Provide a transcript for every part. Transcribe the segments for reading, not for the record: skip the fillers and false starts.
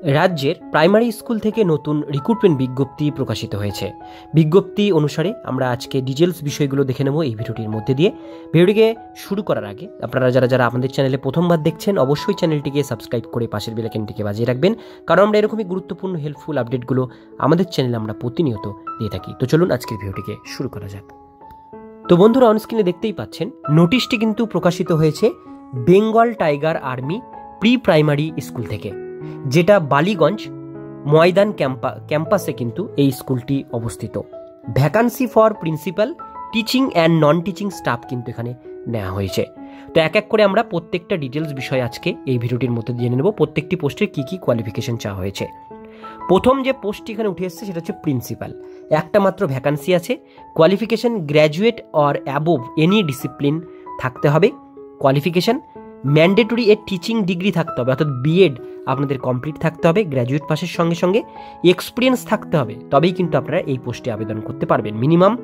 রাজ্যের primary school থেকে নতুন রিক্রুটমেন্ট বিজ্ঞপ্তি প্রকাশিত হয়েছে। বিজ্ঞপ্তি অনুসারে আমরা আজকে ডিটেলস বিষয়গুলো দেখে নেব এই ভিডিওটির মধ্যে দিয়ে। ভিডিওটিকে শুরু করার আগে আপনারা যারা আমাদের চ্যানেলে প্রথমবার দেখছেন অবশ্যই চ্যানেলটিকে সাবস্ক্রাইব করে পাশের বেল আইকনটিকে বাজিয়ে রাখবেন, কারণ আমরা এরকমই গুরুত্বপূর্ণ হেল্পফুল আপডেটগুলো আমাদের চ্যানেলে আমরা প্রতিনিয়ত দিয়ে থাকি। তো চলুন আজকের ভিডিওটিকে শুরু করা যাক। তো বন্ধুরা, অনস্ক্রিনে দেখতেই পাচ্ছেন নোটিশটি কিন্তু প্রকাশিত হয়েছে Bengal Tiger Army pre primary school থেকে, যেটা বালিগঞ্জ ময়দান ক্যাম্পাসে কিন্তু এই স্কুলটি অবস্থিত। Vacancy for principal, teaching and non teaching staff কিন্তু এখানে নেওয়া হয়েছে। তো এক এক করে আমরা প্রত্যেকটা ডিটেলস বিষয় আজকে এই ভিডিওটির মধ্যে জেনে নেব, প্রত্যেকটি পোস্টের কী কী কোয়ালিফিকেশন চাওয়া হয়েছে। প্রথম যে পোস্টটি এখানে উঠে এসেছে সেটা হচ্ছে প্রিন্সিপাল। একটা মাত্র ভ্যাকান্সি আছে। Qualification graduate or above any discipline থাকতে হবে। কোয়ালিফিকেশন ম্যান্ডেটরি টিচিং ডিগ্রি থাকতে হবে, অর্থাৎ বিএড আপনাদের কমপ্লিট থাকতে হবে গ্র্যাজুয়েট পাসের সঙ্গে সঙ্গে। এক্সপিরিয়েন্স থাকতে হবে, তবেই কিন্তু আপনারা এই পোস্টে আবেদন করতে পারবেন। মিনিমাম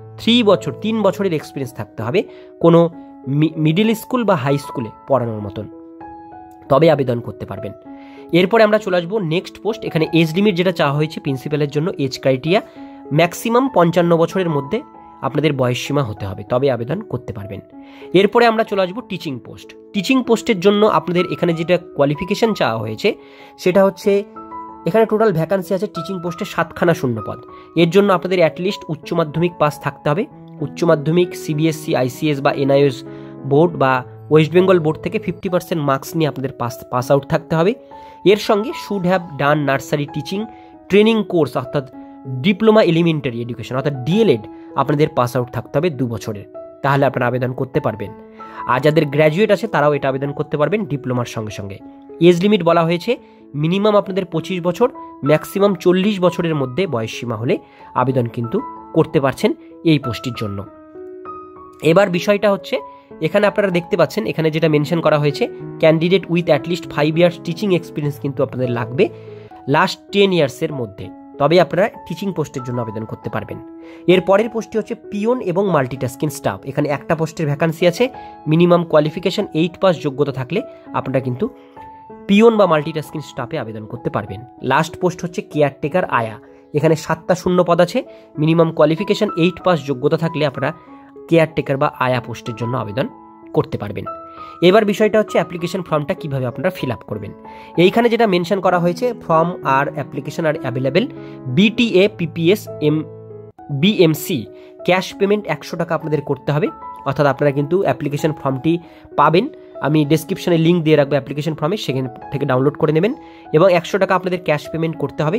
3 বছরের এক্সপিরিয়েন্স থাকতে হবে কোনো মিডিল স্কুল বা হাই স্কুলে পড়ানোর মতন, তবে আবেদন করতে পারবেন। এরপরে আমরা চলে আসবো নেক্সট পোস্ট। এখানে এজ লিমিট যেটা চাওয়া হয়েছে প্রিন্সিপালের জন্য, এজ ক্রাইটেরিয়া ম্যাক্সিমাম 55 বছরের মধ্যে আপনাদের বয়সসীমা হতে হবে, তবে আবেদন করতে পারবেন। এরপরে আমরা চলে আসবো টিচিং পোস্ট। টিচিং পোস্টের জন্য আপনাদের এখানে যেটা কোয়ালিফিকেশন চাওয়া হয়েছে সেটা হচ্ছে, এখানে টোটাল ভ্যাকান্সি আছে টিচিং পোস্টে 7খানা শূন্য পদ। এর জন্য আপনাদের অ্যাটলিস্ট উচ্চ মাধ্যমিক পাস থাকতে হবে। উচ্চ মাধ্যমিক সিবিএসসি, আইসিএস বা এনআইএস বোর্ড বা ওয়েস্ট বেঙ্গল বোর্ড থেকে 50% মার্কস নিয়ে আপনাদের পাস আউট থাকতে হবে। এর সঙ্গে should have done nursery teaching training course, অর্থাৎ ডিপ্লোমা এলিমেন্টারি এডুকেশন অর্থাৎ ডিএলএড আপনাদের পাস আউট থাকতে হবে 2 বছরের, তাহলে আপনারা আবেদন করতে পারবেন। আর যাদের গ্র্যাজুয়েট আছে তারাও এটা আবেদন করতে পারবেন ডিপ্লোমার সঙ্গে সঙ্গে। এজ লিমিট বলা হয়েছে মিনিমাম আপনাদের 25 বছর, ম্যাক্সিমাম 40 বছরের মধ্যে বয়সসীমা হলে আবেদন কিন্তু করতে পারছেন এই পোস্টটির জন্য। এবার বিষয়টা হচ্ছে, এখানে আপনারা দেখতে পাচ্ছেন এখানে যেটা মেনশন করা হয়েছে, candidate with at least 5 years teaching experience কিন্তু আপনাদের লাগবে লাস্ট 10 ইয়ার্সের মধ্যে, তবে আপনারা টিচিং পোস্টের জন্য আবেদন করতে পারবেন। এর পরের পোস্টটি হচ্ছে পিওন এবং মাল্টিটাস্কিং স্টাফ। এখানে একটা পোস্টের ভ্যাকান্সি আছে। মিনিমাম কোয়ালিফিকেশন 8 পাস যোগ্যতা থাকলে আপনারা কিন্তু পিওন বা মাল্টিটাস্কিং স্টাফে আবেদন করতে পারবেন। লাস্ট পোস্ট হচ্ছে কেয়ারটেকার আয়া। এখানে 7টা শূন্য পদ আছে। মিনিমাম কোয়ালিফিকেশন 8 পাস যোগ্যতা থাকলে আপনারা কেয়ারটেকার বা আয়া পোস্টের জন্য আবেদন করতে পারবেন। এবার বিষয়টা হচ্ছে অ্যাপ্লিকেশন ফর্মটা কিভাবে আপনারা ফিল আপ করবেন। এইখানে যেটা মেনশন করা হয়েছে, ফর্ম আর application are available. BTA PPS BMC cash payment 100 টাকা আপনাদের করতে হবে, অর্থাৎ আপনারা কিন্তু অ্যাপ্লিকেশন ফর্মটি পাবেন। আমি ডেসক্রিপশনে লিঙ্ক দিয়ে রাখবো অ্যাপ্লিকেশন ফর্মে, সেখান থেকে ডাউনলোড করে নেবেন এবং 100 টাকা আপনাদের ক্যাশ পেমেন্ট করতে হবে।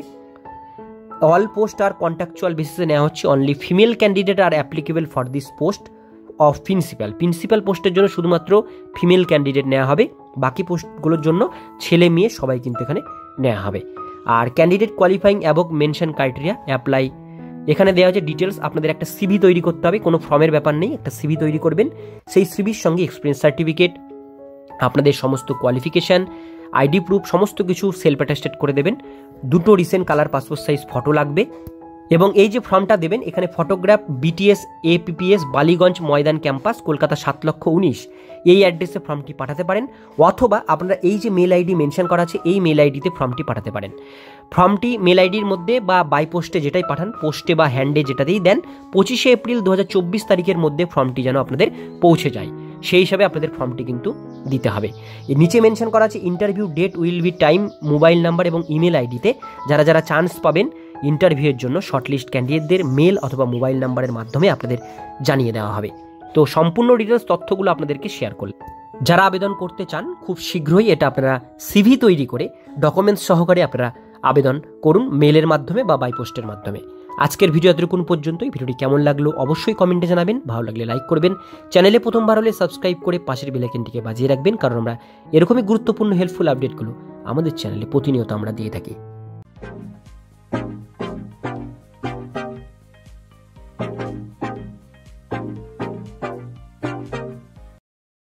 অল পোস্ট আর কন্ট্রাকচুয়াল বেসিসে নেওয়া হচ্ছে। Only female candidate are applicable for this post of principal পোস্টের জন্য শুধুমাত্র ফিমেল ক্যান্ডিডেট নেওয়া হবে, বাকি পোস্টগুলোর জন্য ছেলে মেয়ে সবাই কিন্তু এখানে নেওয়া হবে। আর candidate qualifying above mention criteria apply, এখানে দেওয়া হচ্ছে ডিটেলস। আপনাদের একটা সিভি তৈরি করতে হবে, কোনো ফর্মের ব্যাপার নেই, একটা সিভি তৈরি করবেন। সেই সিভির সঙ্গে এক্সপিরিয়েন্স সার্টিফিকেট, আপনাদের সমস্ত কোয়ালিফিকেশান, আইডি প্রুফ সমস্ত কিছু সেলফ অ্যাটাস্টেড করে দেবেন। 2টো recent colour passport size photo লাগবে এবং এই যে ফর্মটা দেবেন এখানে photograph BTS APPS Ballygunge Maidan campus Kolkata 7,19,000 এই অ্যাড্রেসে ফর্মটি পাঠাতে পারেন, অথবা আপনারা এই যে মেল আইডি মেনশন করা আছে এই মেল আইডিতে ফর্মটি পাঠাতে পারেন। ফর্মটি মেল আইডির মধ্যে বা বাই পোস্টে যেটাই পাঠান, পোস্টে বা হ্যান্ডে যেটাতেই দেন, 25 এপ্রিল 2024 তারিখের মধ্যে ফর্মটি যেন আপনাদের পৌঁছে যায়, সেই হিসাবে আপনাদের ফর্মটি কিন্তু দিতে হবে। এর নিচে মেনশন করা আছে interview date will be time, mobile number এবং ইমেল আইডিতে যারা চান্স পাবেন ইন্টারভিউয়ের জন্য শর্টলিস্ট ক্যান্ডিডেটদের মেল অথবা মোবাইল নাম্বারের মাধ্যমে আপনাদের জানিয়ে দেওয়া হবে। তো সম্পূর্ণ ডিটেলস তথ্যগুলো আপনাদেরকে শেয়ার করলাম। যারা আবেদন করতে চান খুব শীঘ্রই এটা আপনারা সিভি তৈরি করে ডকুমেন্টস সহকারে আপনারা আবেদন করুন, মেলের মাধ্যমে বা বাই পোস্টের মাধ্যমে। আজকের ভিডিও এতটুকুন পর্যন্তই। ভিডিওটি কেমন লাগলো অবশ্যই কমেন্টে জানাবেন, ভালো লাগলে লাইক করবেন, চ্যানেলে প্রথমবার হলে সাবস্ক্রাইব করে পাশের বেল আইকনটিকে বাজিয়ে রাখবেন, কারণ আমরা এরকমই গুরুত্বপূর্ণ হেল্পফুল আপডেটগুলো আমাদের চ্যানেলে প্রতিনিয়ত আমরা দিয়ে থাকি।